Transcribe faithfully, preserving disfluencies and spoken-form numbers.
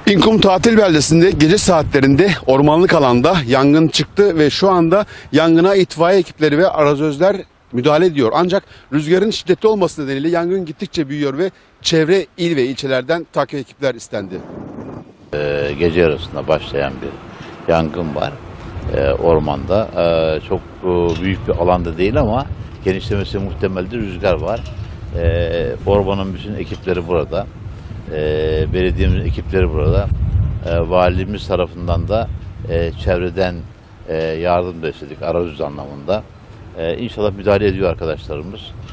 İnkum tatil beldesinde gece saatlerinde ormanlık alanda yangın çıktı ve şu anda yangına itfaiye ekipleri ve arazözler müdahale ediyor. Ancak rüzgarın şiddetli olması nedeniyle yangın gittikçe büyüyor ve çevre il ve ilçelerden takip ekipler istendi. Ee, gece yarısında başlayan bir yangın var ee, ormanda. Ee, çok e, büyük bir alanda değil ama genişlemesi muhtemeldir, rüzgar var. Ee, ormanın bütün ekipleri burada. Ee, belediyemizin ekipleri burada. Ee, valimiz tarafından da e, çevreden e, yardım da istedik, arayüz anlamında. Ee, İnşallah müdahale ediyor arkadaşlarımız.